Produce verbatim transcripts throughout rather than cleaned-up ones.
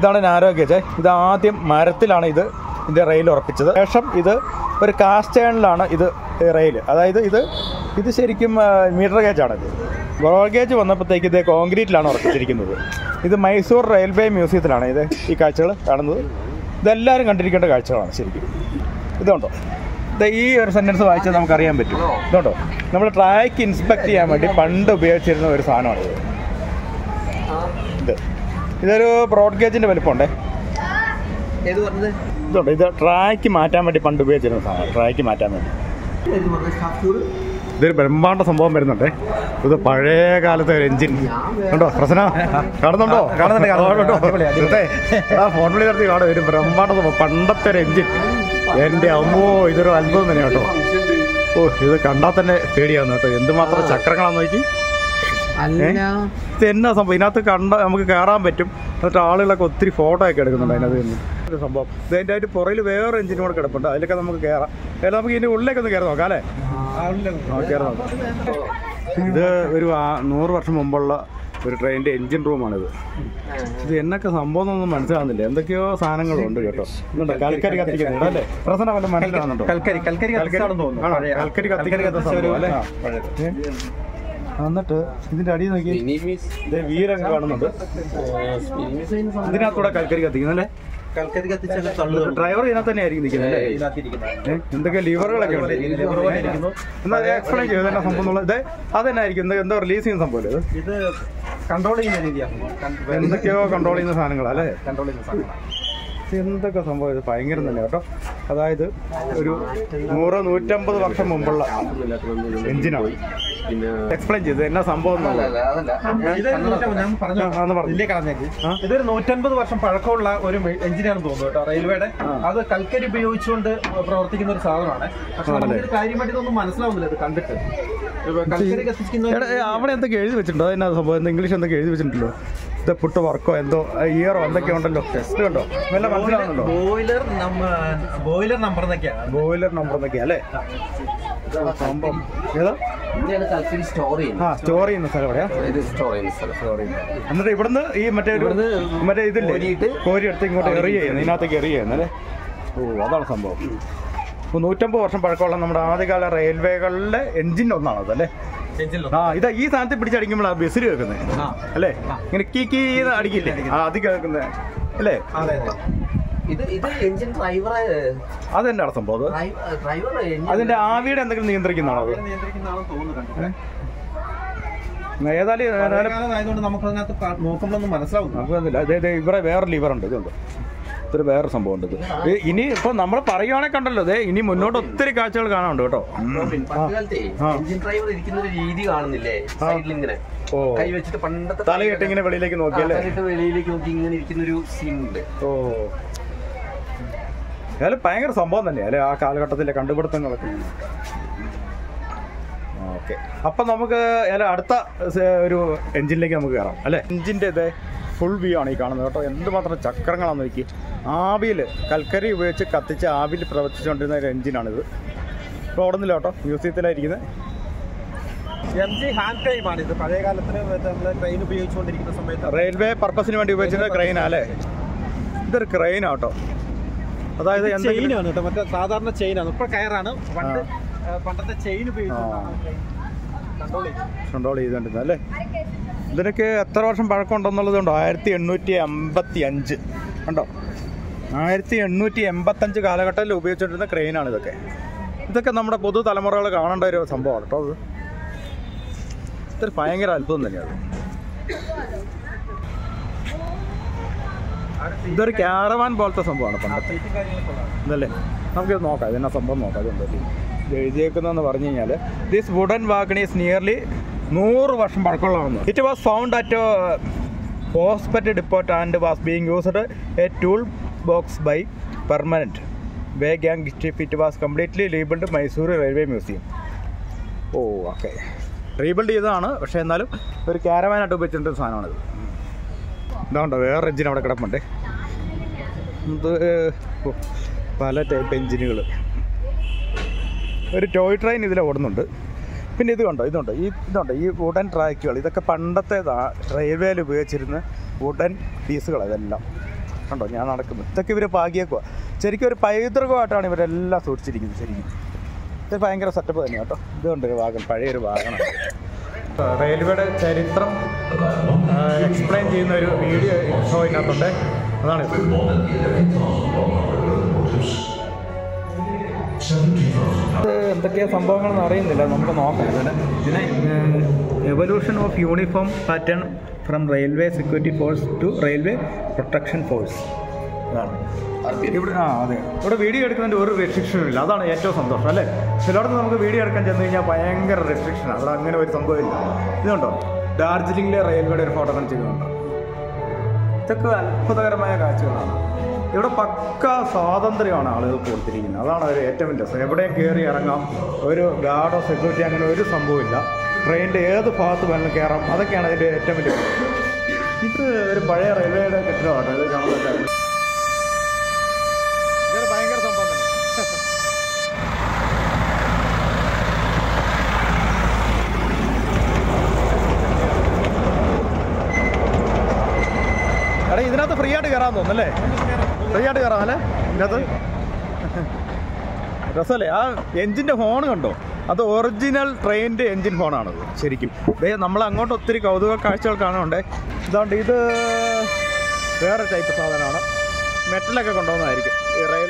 ഇതാണ് narrow gauge. ഇത് ആദ്യം മരത്തിലാണ് ഇത് ഇതിൻ്റെ റെയിൽ ഉറപ്പിച്ചത്. ശേഷം ഇത് ഒരു കാസ്റ്റ് അയണിലാണ് ഇത് റെയിൽ. അതായത് ഇത് ഇത് ശരിക്കും മീറ്റർ ഗേജാണിത്. ബ്രോഡ് ഗേജ് വന്നപ്പോഴത്തേക്ക് ഇത് കോൺക്രീറ്റിലാണ് ഉറപ്പിച്ചിരിക്കുന്നത്. ഇത് മൈസൂർ റെയിൽവേ മ്യൂസിയത്തിലാണ് ഇത് ഈ കാഴ്ചകൾ കാണുന്നത്. ഇതെല്ലാവരും കണ്ടിരിക്കേണ്ട കാഴ്ചകളാണ് ശരിക്കും. ഇതുണ്ടോ, ഇത് ഈ ഒരു സെൻറ്റൻസ് വായിച്ചാൽ നമുക്കറിയാൻ പറ്റും. ഇതുണ്ടോ, നമ്മൾ ട്രാക്ക് ഇൻസ്പെക്ട് ചെയ്യാൻ വേണ്ടി പണ്ട് ഉപയോഗിച്ചിരുന്ന ഒരു സാധനമാണിത്. ഇത് ഇതൊരു ബ്രോഡ് ഗേജിൻ്റെ വലുപ്പമുണ്ടേ. ഇതുണ്ട്, ഇത് ട്രാക്ക് മാറ്റാൻ വേണ്ടി പണ്ട് ഉപയോഗിച്ചിരുന്ന സാധനം. ട്രാക്ക് മാറ്റാൻ വേണ്ടി ഇതൊരു ബ്രഹ്മാണ്ഡ സംഭവം വരുന്നുണ്ടേ. ഇത് പഴയ കാലത്തെ ഒരു എഞ്ചിൻ ഉണ്ടോ? പ്രശ്ന കാണുന്നുണ്ടോ? കാണുന്നുണ്ടോ? ഫോൺ വിളി നടത്തി കാണും. ഒരു ബ്രഹ്മാണ്ഡ സംഭവം, പണ്ടത്തെ ഒരു എഞ്ചിൻ. എൻ്റെ അമ്മോ, ഇതൊരു അത്ഭുതം തന്നെ കേട്ടോ. ഓ, ഇത് കണ്ടാൽ തന്നെ പേടിയാവുന്നു കേട്ടോ. എന്തുമാത്രം ചക്രങ്ങളാന്ന് നോക്കി. ഇത് എന്നാ സംഭവം? ഇതിനകത്ത് കണ്ട നമുക്ക് കയറാൻ പറ്റും. എന്നിട്ട് ആളുകളൊക്കെ ഒത്തിരി ഫോട്ടോ ഒക്കെ എടുക്കുന്നുണ്ട് അതിനകത്ത് നിന്ന്. ഒരു സംഭവം ഇത് അതിൻ്റെ ആയിട്ട് പുറയിൽ വേറെ എഞ്ചിനും കൂടെ കിടപ്പുണ്ട്. അതിലൊക്കെ നമുക്ക് കയറാം. അതായത് നമുക്ക് ഇതിൻ്റെ ഉള്ളിലേക്ക് ഒന്ന് കയറി നോക്കാം അല്ലേ? കയറി നോക്കാം. ഇത് ഒരു നൂറ് വർഷം മുമ്പുള്ള ഒരു ട്രെയിനിൻ്റെ എഞ്ചിൻ റൂമാണിത്. ഇത് എന്നൊക്കെ സംഭവം ഒന്നും മനസ്സിലാകുന്നില്ല. എന്തൊക്കെയോ സാധനങ്ങളുണ്ട് കേട്ടോ. ഇതുണ്ട്, കൽക്കരി കത്തിക്കുന്നുണ്ട് അല്ലേ? പ്രസന്ന വല്ല മനസ്സിലാകുന്നുണ്ടോ? കൽക്കരി കൽക്കരി കൽക്കരി കത്തിക്കുന്ന അല്ലേ? എന്നിട്ട് ഇതിന്റെ അടിയിൽ നോക്കി വീരൊക്കെ കാണുന്നുണ്ട്. ഇതിനകത്തൂടെ കൽക്കരി കത്തിക്കുന്നല്ലേ? ഡ്രൈവർ ഇതിനകത്ത് തന്നെ ആയിരിക്കും നിൽക്കുന്നത്. എന്തൊക്കെ ലിവറുകളൊക്കെ ഉണ്ട്. എന്നാ എക്സ്പ്ലെയിൻ ചെയ്തു എന്നാ സംഭവം എന്നുള്ളത്. ഇത് അത് തന്നെ ആയിരിക്കും. എന്തോ റിലീസ് ചെയ്യുന്ന സംഭവം. ഇത് കൺട്രോൾ ചെയ്യുന്ന രീതിയാണ്. എന്തൊക്കെയോ കൺട്രോൾ ചെയ്യുന്ന സാധനങ്ങളാ അല്ലേ? കൺട്രോൾ ചെയ്യുന്ന സാധനങ്ങളാണ്. എന്തൊക്കെ സംഭവം. ഇത് ഭയങ്കരം തന്നെ കേട്ടോ. അതായത് ഒരു നൂറ് നൂറ്റമ്പത് വർഷം മുമ്പുള്ള എഞ്ചിനാണ്. എക്സ്പ്ലെയിൻ ചെയ്ത് എന്നാ സംഭവം ഇതൊരു നൂറ്റമ്പത് വർഷം പഴക്കമുള്ള ഒരു എഞ്ചിനാണെന്ന് തോന്നുന്നു കേട്ടോ, റെയിൽവേയുടെ. അത് കൽക്കരി ഉപയോഗിച്ചുകൊണ്ട് പ്രവർത്തിക്കുന്ന ഒരു സാധനമാണ്. പക്ഷെ നമുക്ക് കാര്യമായിട്ട് ഇതൊന്നും മനസ്സിലാവുന്നില്ല ഇത് കണ്ടിട്ട്. കൽക്കരി കത്തിക്കുന്ന അവിടെ എന്തൊക്കെ എഴുതി വെച്ചിട്ടുണ്ടോ? എന്നാ സംഭവം? ഇംഗ്ലീഷ് എന്തൊക്കെ എഴുതി വെച്ചിട്ടുണ്ടല്ലോ. ഇത് പുട്ട് വർക്കോ എന്തോ ഇയറോ എന്തൊക്കെ ഉണ്ടല്ലോ. ടെസ്റ്റ് കണ്ടോ? വല്ല മനസ്സിലാവുന്നുണ്ടോ? ബോയിലർ ബോയിലർ നമ്പർ എന്നൊക്കെയാണ്. ബോയിലർ നമ്പർ എന്നൊക്കെയാ അല്ലേ സംഭവം? ഏതാ? ആ, സ്റ്റോർ ചെയ്യുന്ന സ്ഥലം എവിടെയാ? എന്നിട്ട് ഇവിടുന്ന് ഈ മറ്റേ മറ്റേ ഇതില്ലേ കോരി എടുത്ത് ഇങ്ങോട്ട് എറിയ ചെയ്യുന്നത്, ഇതിനകത്തേക്ക് എറിയ ചെയ്യുന്നല്ലേ? ഓ, അതാണ് സംഭവം. ഇപ്പോൾ നൂറ്റമ്പത് വർഷം പഴക്കമുള്ള നമ്മുടെ ആദ്യകാല റെയിൽവേകളിലെ എഞ്ചിൻ ഒന്നാണത് അല്ലേ? ആ, ഇതാ ഈ സാധനത്തിൽ പിടിച്ചടിക്കുമ്പോഴാണ് ബസ്സിൽ കേൾക്കുന്നത് അല്ലേ? ഇങ്ങനെ കീ കീ അടിക്കില്ലേ? ആ, അത് കേൾക്കുന്നത് അല്ലേ? അതെന്താണ് സംഭവം? അതിന്റെ ആവിയുടെ എന്തെങ്കിലും നിയന്ത്രിക്കുന്നതാണോ അത്? ഏതായാലും നമുക്ക് അതിനകത്ത് നോക്കുമ്പോഴൊന്നും മനസ്സിലാവും. നമുക്കതില്ല. അതായത് ഇവിടെ വേറെ ലിവറുണ്ട്. ഇതുണ്ട്, ഇതൊരു വേറെ സംഭവം ഉണ്ട്. ഇത് ഇനി ഇപ്പൊ നമ്മൾ പറയുവാണെങ്കിൽ കണ്ടല്ലോ, അതെ ഇനി മുന്നോട്ട് ഒത്തിരി കാഴ്ചകൾ കാണാനുണ്ട് കേട്ടോ. തലയിട്ട് ഇങ്ങനെ വെളിയിലേക്ക് നോക്കിയല്ലേ? വെളിയിലേക്ക് നോക്കി ഇങ്ങനെ ഇരിക്കുന്ന ഒരു സീൻ ഉണ്ട്. ഓ, അതായത് ഭയങ്കര സംഭവം തന്നെയാ അല്ലെ ആ കാലഘട്ടത്തിലെ കണ്ടുപിടുത്തങ്ങളൊക്കെ. ഓക്കെ, അപ്പൊ നമുക്ക് അടുത്ത ഒരു എഞ്ചിനിലേക്ക് നമുക്ക് കയറാം അല്ലെ? എഞ്ചിന്റെ ഇത് ഫുൾ വ്യൂ ആണ് ഈ കാണുന്നത് കേട്ടോ. എന്തുമാത്രം ചക്രങ്ങളാണെന്ന് നോക്കി. ആവിയിൽ കൽക്കരി ഉപയോഗിച്ച് കത്തിച്ച് ആവിയിൽ പ്രവർത്തിച്ചുകൊണ്ടിരുന്ന ഒരു എഞ്ചിനാണിത്. ഇപ്പോൾ ഓടുന്നില്ല കേട്ടോ, മ്യൂസിയത്തിലായിരിക്കുന്നത്. എം ജി ഹാൻഡ് ക്രെയിമാണ് ഇത്. പഴയ കാലത്തിന് നമ്മൾ ട്രെയിൻ ഉപയോഗിച്ചുകൊണ്ടിരിക്കുന്ന സമയത്ത് റെയിൽവേ പർപ്പസിന് വേണ്ടി ഉപയോഗിച്ചിരുന്ന ക്രെയിനാ അല്ലേ? ഇതൊരു ക്രെയിനാ കേട്ടോ. അതായത് ചെയിനാണ് കേട്ടോ, മറ്റേ സാധാരണ ചെയിനാണ്. ഇപ്പോൾ കയറാണ്. പണ്ട് പണ്ടത്തെ ചെയിൻ ഉപയോഗിച്ച് കൺട്രോൾ ചെയ്തുകൊണ്ടിരുന്നത് അല്ലേ? ഇതിനൊക്കെ എത്ര വർഷം പഴക്കമുണ്ടെന്നുള്ളതുണ്ടോ? ആയിരത്തി എണ്ണൂറ്റി എൺപത്തി അഞ്ച് ഉണ്ടോ? ആയിരത്തി എണ്ണൂറ്റി എൺപത്തഞ്ച് കാലഘട്ടത്തിൽ ഉപയോഗിച്ചുകൊണ്ടിരുന്ന ക്രെയിനാണ് ഇതൊക്കെ. ഇതൊക്കെ നമ്മുടെ പുതു തലമുറകൾ കാണേണ്ട ഒരു സംഭവമാണ് കേട്ടോ. അത് ഇതൊരു ഭയങ്കര അത്ഭുതം തന്നെയാണ്. ഇതൊരു ക്യാരവാൻ പോലത്തെ സംഭവമാണ് പണ്ടത്തെ ഇതല്ലേ? നമുക്കിത് നോക്കാം, ഇതെന്നാ സംഭവം നോക്കാം. അതുകൊണ്ട് ഇത് എഴുതിയേക്കുന്നതെന്ന് പറഞ്ഞു കഴിഞ്ഞാൽ this wooden wagon is nearly നൂറ് വർഷം പഴക്കമുള്ളതാണ്. It was found at hospital depot and was being used a tool box by permanent way gang staff. It was completely rebuild Mysore railway museum. ഓ, ഓക്കെ, റീബിൽഡ് ചെയ്തതാണ്. പക്ഷേ എന്നാലും ഒരു ക്യാരവാനായിട്ട് ഉപയോഗിച്ചിട്ടൊരു സാധനമാണിത്. ഇതാണ്ടോ വേറെ എഞ്ചിൻ അവിടെ കിടപ്പുണ്ട്. ഇത് പല ടൈപ്പ് എഞ്ചിനുകൾ. ഒരു ടോയ് ട്രെയിൻ ഇതിൽ ഓടുന്നുണ്ട്. പിന്നെ ഇത് കണ്ടോ, ഇതുണ്ട് ഈ ഇതുണ്ട് ഈ വുഡൻ ട്രാക്കുകൾ. ഇതൊക്കെ പണ്ടത്തെ റെയിൽവേയിൽ ഉപയോഗിച്ചിരുന്ന വുഡൻ പീസുകൾ. ഇതെല്ലാം കണ്ടോ ഞാൻ നടക്കുന്നു. ഇതൊക്കെ ഇവർ പാകിയേക്കുക. ശരിക്കും ഒരു പൈതൃകമായിട്ടാണ് ഇവരെല്ലാം സൂക്ഷിച്ചിരിക്കുന്നത്. ശരിക്കും ഇത് ഭയങ്കര സെറ്റപ്പ് തന്നെ കേട്ടോ. ഇതുകൊണ്ടൊരു വാഗൺ, പഴയൊരു വാഗണാണ്. റെയിൽവേയുടെ ചരിത്രം എക്സ്പ്ലെയിൻ ചെയ്യുന്ന ഒരു വീഡിയോ ഷോ ഇതിനകത്തുണ്ട്. അതാണ് ഇത് എന്തൊക്കെയാ സംഭവങ്ങളെന്ന് അറിയുന്നില്ല, നമുക്ക് നോക്കാം. ഇതിന് ഇതിനെ evolution of uniform pattern from railway security force to railway protection force. അതാണ് ഇവിടെ. ആ അതെ, ഇവിടെ വീഡിയോ എടുക്കുന്നതിൻ്റെ ഒരു റെസ്ട്രിക്ഷനും ഇല്ല. അതാണ് ഏറ്റവും സന്തോഷം അല്ലേ. ചിലയിടത്ത് നമുക്ക് വീഡിയോ എടുക്കാൻ ചെന്ന് കഴിഞ്ഞാൽ ഭയങ്കര റെസ്ട്രിക്ഷനാണ്. അവിടെ അങ്ങനെ ഒരു സംഭവമില്ല. ഇതുണ്ടോ ഡാർജിലിംഗിലെ റെയിൽവേയുടെ ഒരു ഫോട്ടോ കാണിച്ചിരുന്നുണ്ടോ. ഇതൊക്കെ അത്ഭുതകരമായ കാഴ്ചകളാണ്. ഇവിടെ പക്ക സ്വാതന്ത്ര്യമാണ് ആളുകൾക്ക് കൊടുത്തിരിക്കുന്നത്. അതാണ് ഒരു ഏറ്റവും വലിയ രസം. എവിടെയും കയറി ഇറങ്ങാം. ഒരു ഗാർഡോ സെക്യൂരിറ്റി അങ്ങനെ ഒരു സംഭവമില്ല. ട്രെയിനിൻ്റെ ഏത് ഭാഗത്ത് വേണമെങ്കിലും കയറാം. അതൊക്കെയാണ് അതിൻ്റെ ഏറ്റവും വലിയ. ഇത് ഒരു പഴയ റെയിൽവേയുടെ കെട്ടിടമാണ്. ഇത് കാണുന്നത് ഇതൊരു ഭയങ്കര സംഭവം തന്നെ. എടാ ഇതിനകത്ത് ഫ്രീ ആയിട്ട് കയറാൻ തോന്നുന്നല്ലേ? ഫ്രീ ആയിട്ട് കയറാം അല്ലേ ഇതിനകത്ത്? രസമല്ലേ? ആ എൻജിൻ്റെ ഹോൺ കണ്ടോ? അത് ഒറിജിനൽ ട്രെയിനിൻ്റെ എൻജിൻ ഹോണാണത് ശരിക്കും. ഇതേ നമ്മൾ അങ്ങോട്ട് ഒത്തിരി കൗതുക കാഴ്ചകൾ കാണുന്നുണ്ട്. ഇതുകൊണ്ട് ഇത് വേറെ ടൈപ്പ് സാധനമാണ്. മെറ്റലൊക്കെ കൊണ്ടുവന്നതായിരിക്കും ഈ റെയിൽ.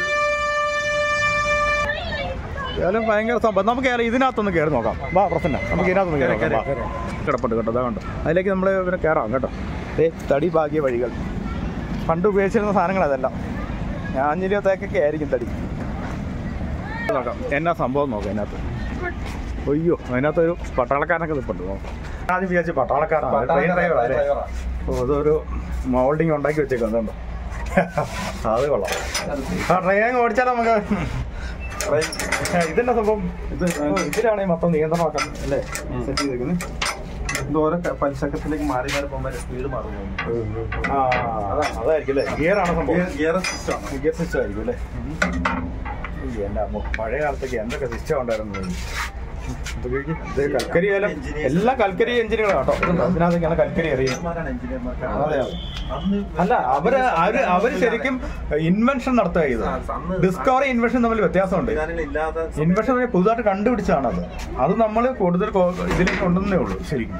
ഏതായാലും ഭയങ്കര സംഭവം. നമുക്ക് ഇതിനകത്തൊന്ന് കയറി നോക്കാം. വാ പ്രശ്നം, നമുക്ക് ഇതിനകത്തൊന്ന് കയറി നോക്കാം. കിടപ്പുണ്ട് കേട്ടോ, അതാ കണ്ടോ. അതിലേക്ക് നമ്മൾ പിന്നെ കയറാം കേട്ടോ. ഏ തടി ഭാഗ്യ വഴികൾ. പണ്ട് ഉപയോഗിച്ചിരുന്ന സാധനങ്ങൾ അതെല്ലാം. ഞാൻ അഞ്ച് ഇരുപത്തേക്കൊക്കെ ആയിരിക്കും തടി. നോക്കാം എന്നാ സംഭവം നോക്കാം അതിനകത്ത്. അയ്യോ അതിനകത്തൊരു പട്ടാളക്കാരനൊക്കെ നിൽപ്പുണ്ട്. ആദ്യം വിചാരിച്ച് പട്ടാളക്കാരനാണ്, ട്രെയിൻ ഡ്രൈവറല്ലേ. ഓ അതൊരു മോൾഡിങ് ഉണ്ടാക്കി വെച്ചേക്കുന്നുണ്ടോ. അത് കൊള്ളാം. ആ ട്രെയിൻ ഓടിച്ചാൽ നമുക്ക് ഇതെന്നാ സംഭവം. ഇത് ഇതിലാണെങ്കിൽ മൊത്തം നിയന്ത്രണമാക്കാൻ അല്ലേ സെറ്റ് ചെയ്തേക്കുന്നത്. ഓരോ പഞ്ചക്കത്തിലേക്ക് മാറി മാറി പോകുമ്പോൾ സ്പീഡ് മാറുന്നു. ആ അതായിരിക്കും അല്ലേ. ഗിയറാണ് സംഭവം. ഗിയർ സിസ്റ്റം ഗിയർ സിസ്റ്റം ആയിരിക്കും അല്ലേ. എൻ്റെ പഴയ കാലത്തേക്ക് എന്തൊക്കെ സിസ്റ്റം ഉണ്ടായിരുന്നു. കൽക്കരി ആയാലും എല്ലാം കൽക്കരി എഞ്ചിനുകളാണ് കേട്ടോ. അതിനകത്തേക്കാണ് കൽക്കരി അറിയുന്നത്. അതെ അല്ല അവര് അവര് അവര് ശരിക്കും ഇൻവെൻഷൻ നടത്തുക ചെയ്തത്. ഡിസ്കവറി ഇൻവെൻഷൻ തമ്മിൽ വ്യത്യാസമുണ്ട്. ഇൻവെൻഷൻ പുതുതായിട്ട് കണ്ടുപിടിച്ചാണ് അത്. അത് നമ്മൾ കൂടുതൽ ഇതിലേക്ക് കൊണ്ടുവന്നേ ഉള്ളൂ ശരിക്കും.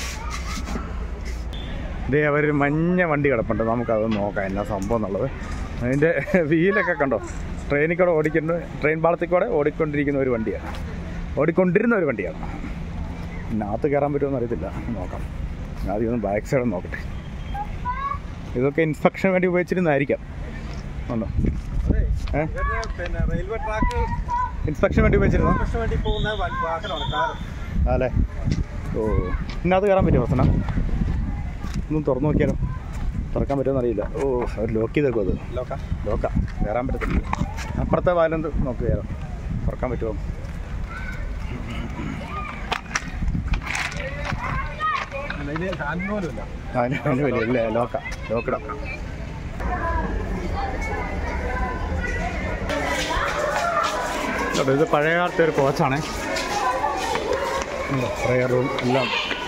ഇതേ അവരൊരു മഞ്ഞ വണ്ടി കിടപ്പുണ്ട്. നമുക്കത് നോക്കാം എന്നാ സംഭവം എന്നുള്ളത്. അതിൻ്റെ വീലൊക്കെ കണ്ടോ. ട്രെയിനിൽ കൂടെ ഓടിക്കുന്ന ട്രെയിൻ പാളത്തിൽ കൂടെ ഓടിക്കൊണ്ടിരിക്കുന്ന ഒരു വണ്ടിയാണ്. ഓടിക്കൊണ്ടിരുന്ന ഒരു വണ്ടിയാണ്. ഇതിനകത്ത് കയറാൻ പറ്റുമെന്ന് അറിയത്തില്ല, നോക്കാം. ആദ്യം ഒന്ന് ബാക്ക് സൈഡ് നോക്കട്ടെ. ഇതൊക്കെ ഇൻസ്പെക്ഷൻ വേണ്ടി ഉപയോഗിച്ചിരുന്നതായിരിക്കാം. ഉണ്ടോ ഏ റെയിൽവേ ട്രാക്ക് ഇൻസ്പെക്ഷൻ വേണ്ടി ഉപയോഗിച്ചിരുന്നോ അല്ലേ? ഓ ഇതിനകത്ത് കയറാൻ പറ്റുമോ പ്രശ്നം? ഒന്നും തുറന്നു നോക്കിയാലോ. തുറക്കാൻ പറ്റുമെന്ന് അറിയില്ല. ഓ അവർ ലോക്ക് ചെയ്തേക്കും. അത് ലോക്കാ ലോക്കാ കയറാൻ പറ്റത്തില്ല. അപ്പുറത്തെ വാലെന്ത് നോക്കുകയാലോ, തുറക്കാൻ പറ്റുമോ? അതിന് വലിയ ഇല്ലേ ലോക്കാ ലോക്കിടാം. ഇത് പഴയ കാലത്തെ ഒരു കോച്ചാണ്. പ്രയർ റൂം എല്ലാം.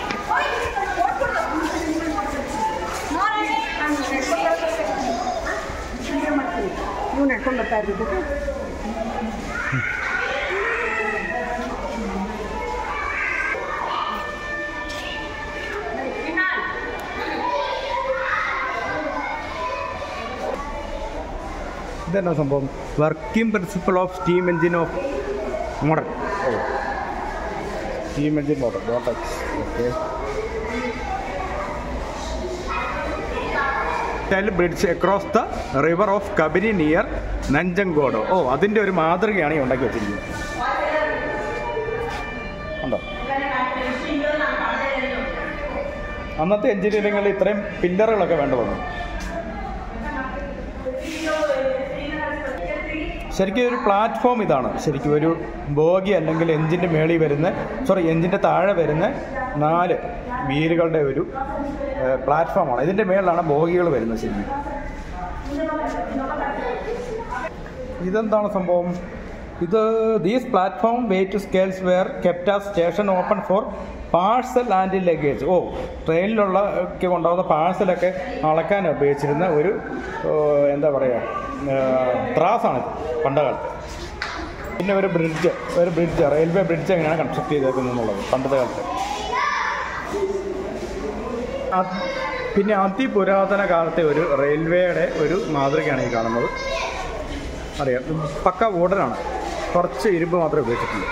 ഇതെന്നാ സംഭവം? Working principle of steam engine of model. ഓ steam engine model Rotax. Okay. Bridge across the river of Kabini near നഞ്ചങ്കോഡോ. ഓ അതിൻ്റെ ഒരു മാതൃകയാണ് ഈ ഉണ്ടാക്കി വെച്ചിരിക്കുന്നത്. ഉണ്ടോ? അന്നത്തെ എഞ്ചിനീയറിംഗിൽ ഇത്രയും പില്ലറുകളൊക്കെ വേണ്ട വന്നു. ശരിക്കും ഒരു പ്ലാറ്റ്ഫോം ഇതാണ്. ശരിക്കും ഒരു ബോഗി അല്ലെങ്കിൽ എഞ്ചിൻ്റെ മേളിൽ വരുന്ന സോറി എഞ്ചിൻ്റെ താഴെ വരുന്ന നാല് വീലുകളുടെ ഒരു പ്ലാറ്റ്ഫോമാണ്. ഇതിൻ്റെ മേളിലാണ് ബോഗികൾ വരുന്നത്. ശരിക്കും ഇതെന്താണ് സംഭവം? ഇത് these platform weight scales were kept as station open for parcel and luggage. ഓ ട്രെയിനിലുള്ള ഒക്കെ കൊണ്ടുപോകുന്ന പാഴ്സലൊക്കെ അളക്കാൻ ഉപയോഗിച്ചിരുന്ന ഒരു എന്താ പറയുക ത്രാസാണിത് പണ്ടുകാലത്ത്. പിന്നെ ഒരു ബ്രിഡ്ജ് ഒരു ബ്രിഡ്ജ് റെയിൽവേ ബ്രിഡ്ജ് എങ്ങനെയാണ് കൺസ്ട്രക്ട് ചെയ്തേക്കുന്നത് എന്നുള്ളത് പണ്ടത്തെ കാലത്ത്. പിന്നെ അതിപുരാതന കാലത്തെ ഒരു റെയിൽവേയുടെ ഒരു മാതൃകയാണ് ഈ കാണുന്നത്. അറിയാം, പക്ക വുഡനാണ്, കുറച്ച് ഇരുമ്പ് മാത്രമേ ഉപയോഗിച്ചിട്ടുള്ളൂ.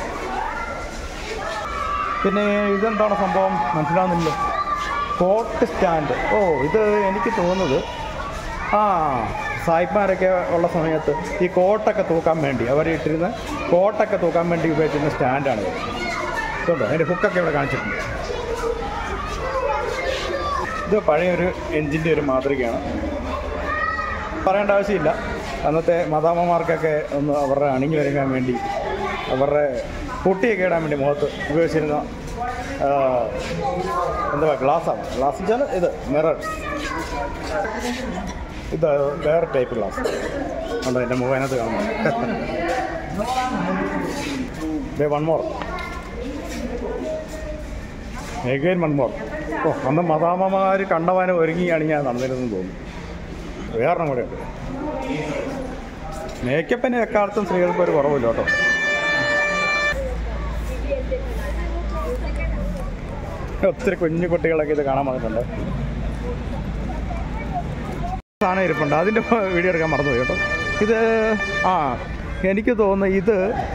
പിന്നെ ഇതെന്താണ് സംഭവം മനസ്സിലാവുന്നില്ല. Coat stand. ഓ ഇത് എനിക്ക് തോന്നുന്നത് ആ സായിപ്മാരൊക്കെ ഉള്ള സമയത്ത് ഈ കോട്ടൊക്കെ തൂക്കാൻ വേണ്ടി അവർ ഇട്ടിരുന്ന കോട്ടൊക്കെ തൂക്കാൻ വേണ്ടി ഉപയോഗിച്ചിരുന്ന സ്റ്റാൻഡാണ് ഇത്. ഇതുണ്ടോ അതിൻ്റെ ഹുക്കൊക്കെ ഇവിടെ കാണിച്ചിട്ടുണ്ട്. ഇത് പഴയൊരു എൻജിൻ്റെ ഒരു മാതൃകയാണ്. പറയേണ്ട ആവശ്യമില്ല, അന്നത്തെ മദാമ്മമാർക്കൊക്കെ ഒന്ന് അവരുടെ അണിഞ്ഞു വരുവാൻ വേണ്ടി അവരുടെ പൊട്ടിയൊക്കെ ഇടാൻ വേണ്ടി മുഖത്ത് ഉപയോഗിച്ചിരുന്ന എന്താ ഗ്ലാസ്സാണ്. ഗ്ലാസ് വെച്ചാൽ ഇത് മിറേഴ്സ്. ഇത് വേറെ ടൈപ്പ് ഗ്ലാസ് ഉണ്ടോ എൻ്റെ മുഖേനകത്ത് കാണുന്നത്. One more again one more. ഓ അന്ന് മദാമ്മമാർ കണ്ടവാനം ഒരുങ്ങിയാണ് ഞാൻ നടന്നിരുന്നെന്ന് തോന്നുന്നു. വേറെ കൂടെ ഉണ്ട്. മേക്കപ്പിന് എക്കാലത്തും സ്ത്രീകൾക്ക് ഒരു കുറവില്ല കേട്ടോ. ഒത്തിരി കുഞ്ഞു കുട്ടികളൊക്കെ ഇത് കാണാൻ വന്നിട്ടുണ്ട്. സാധനം ഇരിപ്പുണ്ട്, അതിൻ്റെ വീഡിയോ എടുക്കാൻ മറന്നുപോയി കേട്ടോ. ഇത് ആ എനിക്ക് തോന്നുന്നു ഇത്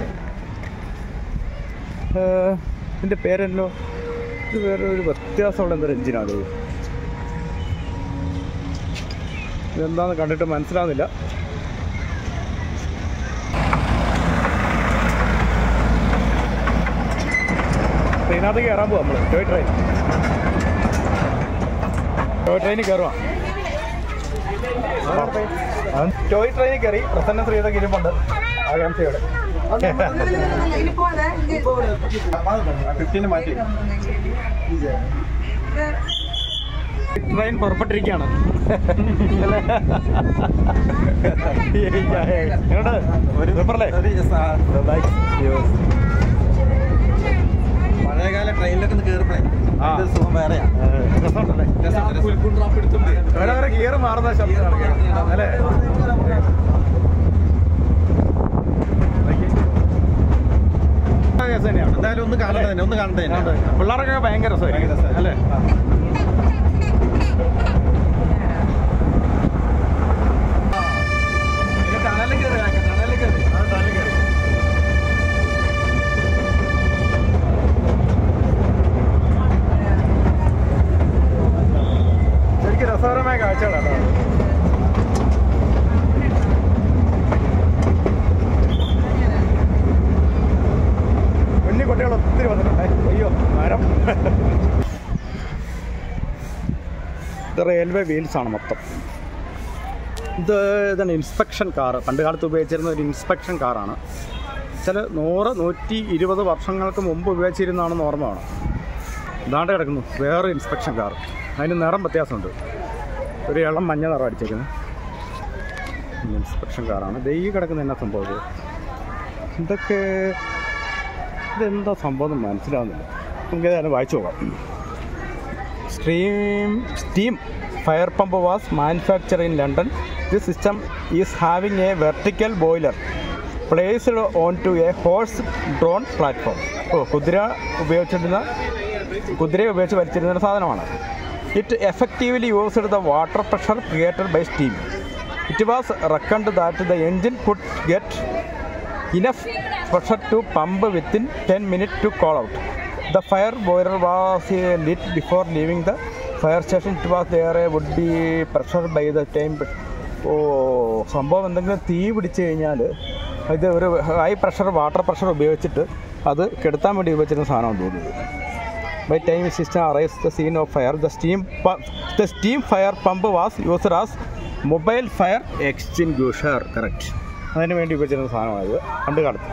ഇതിൻ്റെ പേരല്ലോ, ഇത് വേറെ ഒരു വ്യത്യാസമുള്ള എന്തൊരു എഞ്ചിനാണ്. ഇതെന്താണെന്ന് കണ്ടിട്ട് മനസ്സിലാവുന്നില്ല. ട്രെയിനകത്ത് കയറാൻ പോവാം നമ്മൾ. ടോയ് ട്രെയിൻ ടോയ് ട്രെയിനിൽ കയറുവാം. ടോയ് ട്രെയിനിൽ കയറി പ്രസന്ന ശ്രീതൊക്കെ ഇരിപ്പുണ്ട് ആകാംക്ഷയോടെ. ട്രെയിൻ പുറപ്പെട്ടിരിക്കുകയാണ്. പഴയകാല ട്രെയിനിലൊക്കെ ഒന്ന് കയറിപ്പോഴേ സുഖം വേറെയാ. രസമുണ്ടല്ലേ? വേറെ വേറെ ഗിയർ മാറുന്ന ശബ്ദമാണ് അല്ലേ? കേസ് തന്നെയാണ്. എന്തായാലും ഒന്ന് കാണട്ടെ തന്നെ ഒന്ന് കാണട്ടെ തന്നെ. പിള്ളേർക്കൊക്കെ ഭയങ്കര രസമായിരിക്കും അല്ലേ? ടണലിൽ കയറി ടണലിൽ കയറി ടണലിൽ കയറി ശരിക്കും രസകരമായ കാഴ്ചകളാണ്. കുഞ്ഞു കുട്ടികൾ ഒത്തിരി വന്നിട്ടുണ്ട്. അയ്യോ മരം. ഇത് റെയിൽവേ വീൽസാണ് മൊത്തം. ഇത് ഇതാണ് ഇൻസ്പെക്ഷൻ കാറ്. പണ്ട് കാലത്ത് ഉപയോഗിച്ചിരുന്ന ഒരു ഇൻസ്പെക്ഷൻ കാറാണ്. ചില നൂറ് നൂറ്റി ഇരുപത് വർഷങ്ങൾക്ക് മുമ്പ് ഉപയോഗിച്ചിരുന്നതാണെന്ന് ഓർമ്മയാണ്. ഇതാണ്ട് കിടക്കുന്നു വേറെ ഇൻസ്പെക്ഷൻ കാർ. അതിന് നിറം വ്യത്യാസമുണ്ട്. ഒരു ഇളം മഞ്ഞ നിറം അടിച്ചേക്കുന്നത് ഇൻസ്പെക്ഷൻ കാറാണ്. ദൈ കിടക്കുന്ന എന്നാ സംഭവം? ഇതൊക്കെ ഇതെന്താ സംഭവം മനസ്സിലാവുന്നില്ല. നമുക്ക് ഏതായാലും വായിച്ചു പോകാം. Stream steam fire pump was manufactured in London. This system is having a vertical boiler placed onto a horse-drawn platform. ഓ കുതിര ഉപയോഗിച്ചിരുന്ന കുതിരയെ ഉപയോഗിച്ച് വലിച്ചിരുന്ന സാധനമാണ്. It effectively used the water pressure created by steam. It was reckoned that the engine could get enough pressure to pump within ten minutes to call out. The fire boiler was lit before leaving the fire station. It was there would be pressure by the time. ഓ സംഭവം എന്തെങ്കിലും തീ പിടിച്ചു കഴിഞ്ഞാൽ ഇത് ഒരു high pressure water pressure ഉപയോഗിച്ചിട്ട് അത് കെടുത്താൻ വേണ്ടി ഉപയോഗിച്ചിരുന്ന സാധനമാണ് തോന്നുന്നത്. By time system arrives the scene of fire the steam the steam fire pump was used as mobile fire extinguisher. Correct, അതിന് വേണ്ടി ഉപയോഗിച്ചിരുന്ന സാധനമാണിത് പണ്ട് കാലത്ത്.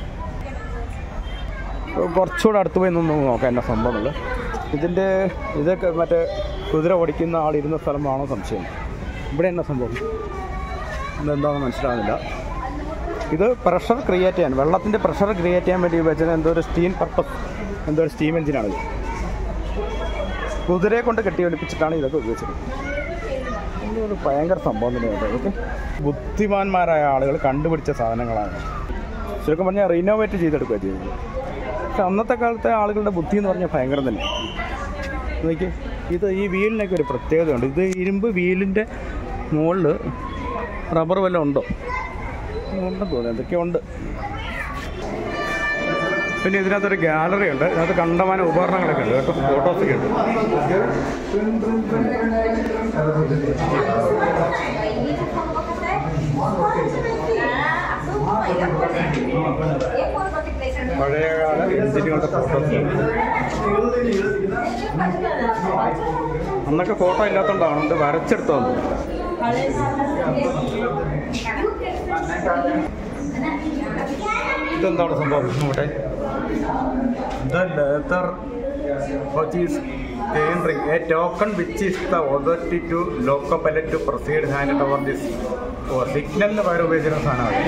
കുറച്ചുകൂടെ അടുത്ത് പോയി നിന്ന് നോക്കാം എന്നാ സംഭവങ്ങൾ. ഇതിൻ്റെ ഇതൊക്കെ മറ്റേ കുതിര ഓടിക്കുന്ന ആളിരുന്ന സ്ഥലമാണോ സംശയം. ഇവിടെ എന്നാ സംഭവം ഇതെന്താണെന്ന് മനസ്സിലാകുന്നില്ല. ഇത് പ്രഷർ ക്രിയേറ്റ് ചെയ്യാൻ, വെള്ളത്തിൻ്റെ പ്രഷർ ക്രിയേറ്റ് ചെയ്യാൻ വേണ്ടി ഉപയോഗിച്ചത് എന്തോ ഒരു സ്റ്റീം പർപ്പസ് എന്തോ ഒരു സ്റ്റീം എഞ്ചിനാണ് ഇത്. കുതിരയെ കൊണ്ട് കെട്ടി ഒലിപ്പിച്ചിട്ടാണ് ഇതൊക്കെ ഉപയോഗിച്ചത്. ഇതൊരു ഭയങ്കര സംഭവം തന്നെയാണ്. ഇതൊക്കെ ബുദ്ധിമാന്മാരായ ആളുകൾ കണ്ടുപിടിച്ച സാധനങ്ങളാണ്. ശരിക്കും പറഞ്ഞാൽ റിനോവേറ്റ് ചെയ്തെടുക്കുക ചെയ്യുന്നത്. പക്ഷെ അന്നത്തെ കാലത്തെ ആളുകളുടെ ബുദ്ധി എന്ന് പറഞ്ഞാൽ ഭയങ്കരം തന്നെ. നോക്കി, ഇത് ഈ വീലിനൊക്കെ ഒരു പ്രത്യേകതയുണ്ട്. ഇത് ഇരുമ്പ് വീലിൻ്റെ മുകളിൽ റബ്ബർ വല്ലതും ഉണ്ടോ? ഉണ്ടെന്ന് തോന്നുന്നു, എന്തൊക്കെയോ ഉണ്ട്. പിന്നെ ഇതിനകത്തൊരു ഗാലറി ഉണ്ട്. ഇതിനകത്ത് കണ്ടമാനം ഉപകരണങ്ങളൊക്കെ ഉണ്ട് കേട്ടോ, ഫോട്ടോസൊക്കെ ഉണ്ട്. പഴയകാല എഞ്ചിനുകളുടെ ഫോട്ടോസ്. അന്നൊക്കെ ഫോട്ടോ ഇല്ലാത്തതുകൊണ്ടാണ് ഇത് വരച്ചെടുത്തത്. ഇതെന്താണ് സംഭവം നോട്ടെ? The leather which is tendering a token which is the authority to local pilot to proceed hand over this or സിഗ്നലിന് പകരം ഉപയോഗിച്ചിരുന്ന സാധനമാണ്.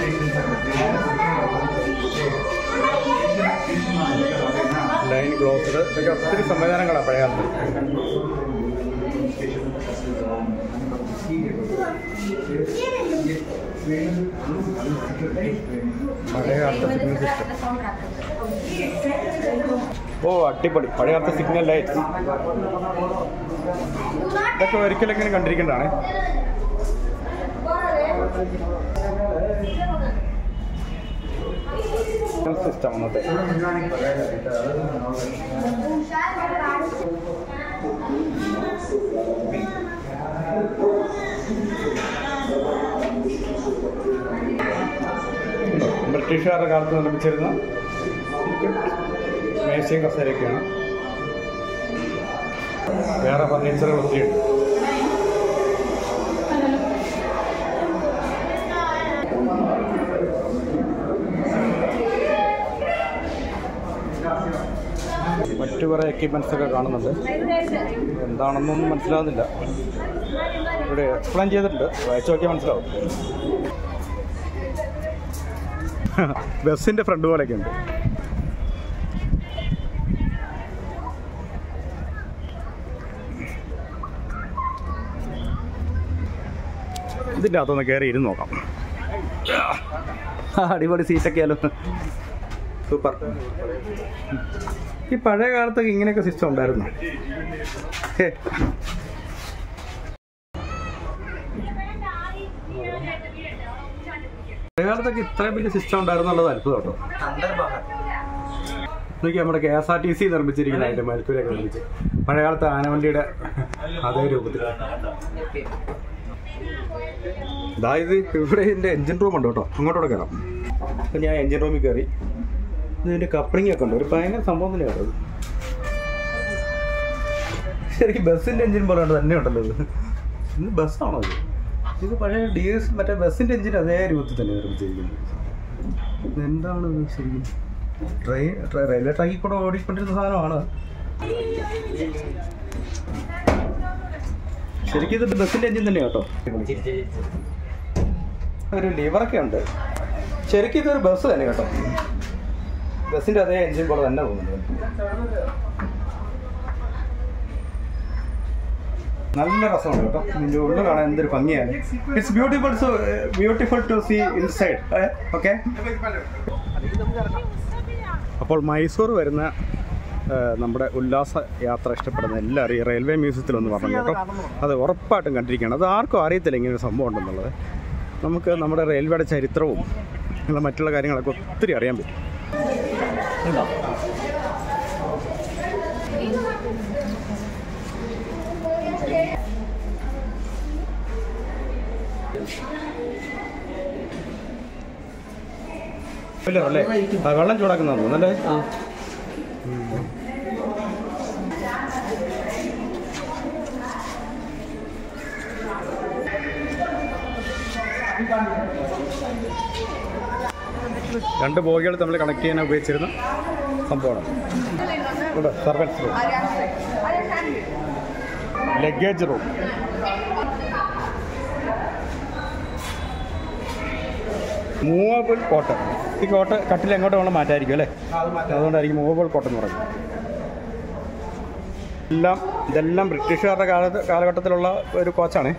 ലൈൻ ക്ലോസ്ഡ്, ഇതൊക്കെ ഒത്തിരി സംവിധാനങ്ങളാണ് പഴയ കാലത്ത്. പഴയ കാലത്തെ സിഗ്നൽ സിസ്റ്റം. ഓ അടിപൊളി, പഴയ കാലത്തെ സിഗ്നൽ ലൈറ്റ്. ഇതൊക്കെ ഒരിക്കലെങ്കിലും കണ്ടിരിക്കേണ്ടതാണ്. സിസ്റ്റം അന്നത്തെ. ബ്രിട്ടീഷുകാരുടെ കാലത്ത് നിർമ്മിച്ചിരുന്ന മേശയും കസേരയൊക്കെയാണ്. വേറെ ഫർണിച്ചറുകൾ ഒത്തിരിയുണ്ട്. മറ്റു കുറേ എക്യുപ്മെൻറ്റ്സ് ഒക്കെ കാണുന്നുണ്ട്. എന്താണെന്നൊന്നും മനസ്സിലാകുന്നില്ല. ഇവിടെ എക്സ്പ്ലെയിൻ ചെയ്തിട്ടുണ്ട്, വായിച്ചു നോക്കിയാൽ മനസ്സിലാവും. ബസ്സിൻ്റെ ഫ്രണ്ട് പോലെയൊക്കെ ഉണ്ട്. ഇതിൻ്റെ അകത്തൊന്ന് കയറി ഇരുന്ന് നോക്കാം. അടിപൊളി സീറ്റൊക്കെയാലോ, സൂപ്പർ. ഈ പഴയ കാലത്തൊക്കെ ഇങ്ങനെയൊക്കെ സിസ്റ്റം ഉണ്ടായിരുന്നു. പഴയ കാലത്തൊക്കെ ഇത്രയും വലിയ സിസ്റ്റം ഉണ്ടായിരുന്നുള്ളത് അത്ഭുതം കേട്ടോ. നോക്കി, നമ്മുടെ K S R T C നിർമ്മിച്ചിരിക്കുന്ന അതിൻ്റെ മേൽക്കൂരൊക്കെ നിർമ്മിച്ച് പഴയ കാലത്തെ ആനവണ്ടിയുടെ അതേ രൂപത്തിൽ. അതായത് ഇവിടെ ഇതിൻ്റെ എൻജിൻ റൂം ഉണ്ട് കേട്ടോ, അങ്ങോട്ടോടെ കയറാം. അപ്പം ഞാൻ എൻജിൻ റൂമിൽ കയറി. ഇതിൻ്റെ കപ്ലിംഗ് ഒക്കെ ഉണ്ട്, ഒരു ഭയങ്കര സംഭവം തന്നെയാണ് അത്. ശരിക്കും ബസ്സിൻ്റെ എൻജിൻ പോലെ തന്നെ ഉണ്ടല്ലോ ഇത്. ഇന്ന് ബസ്സാണോ ഇത്? ഇത് പഴയ ഡി എസ് മറ്റേ ബസ്സിൻ്റെ എൻജിൻ അതേ രൂപത്തിൽ തന്നെ നിർമ്മിച്ചിരിക്കുന്നത്. ഇതെന്താണ് ഇത് ശരിക്കും? ട്രെയിൻ റെയിൽവേ ട്രാക്കിൽ കൂടെ ഓടിക്കൊണ്ടിരുന്ന സാധനമാണ്. ശരിക്കും ഇത് ബസ്സിൻ്റെ എൻജിൻ തന്നെയാണ് കേട്ടോ. ഒരു ലിവറൊക്കെ ഉണ്ട്. ശരിക്കും ഇതൊരു ബസ് തന്നെ കേട്ടോ, ബസ്സിൻ്റെ അതേ എൻജിൻ പോലെ തന്നെ പോകുന്നുണ്ട്. നല്ല രസമുണ്ട് കേട്ടോ, ഇതിൻ്റെ ഉള്ളിൽ കാണാൻ എന്തൊരു ഭംഗിയാണ്. It's beautiful, so beautiful to see inside. Okay, അപ്പോൾ മൈസൂർ വരുന്ന നമ്മുടെ ഉല്ലാസ യാത്ര ഇഷ്ടപ്പെടുന്ന എല്ലാവരും ഈ റെയിൽവേ മ്യൂസിയത്തിലൊന്ന് പറഞ്ഞു കേട്ടോ. അത് ഉറപ്പായിട്ടും കണ്ടിരിക്കുകയാണ്. അത് ആർക്കും അറിയത്തില്ല ഇങ്ങനെ ഒരു സംഭവം ഉണ്ടെന്നുള്ളത്. നമുക്ക് നമ്മുടെ റെയിൽവേയുടെ ചരിത്രവും അങ്ങനെ മറ്റുള്ള കാര്യങ്ങളൊക്കെ ഒത്തിരി അറിയാൻ പറ്റും. അല്ലേ വെള്ളം ചൂടാക്കുന്ന തോന്നുന്നല്ലേ? രണ്ട് ബോഗികൾ തമ്മിൽ കണക്ട് ചെയ്യാൻ ഉപയോഗിച്ചിരുന്ന സംഭവമാണ്. ഇവിടെ servants room, luggage room. Movable cot. ഈ കോട്ട് കട്ടിൽ എങ്ങോട്ട് വേണം മാറ്റായിരിക്കും അല്ലേ? അത് മാറ്റാം. അതുകൊണ്ടായിരിക്കും മൂവബിൾ കോട്ട് എന്ന് പറയുന്നത്. എല്ലാം ഇതെല്ലാം ബ്രിട്ടീഷുകാരുടെ കാലത്ത് കാലഘട്ടത്തിലുള്ള ഒരു കോച്ചാണ്.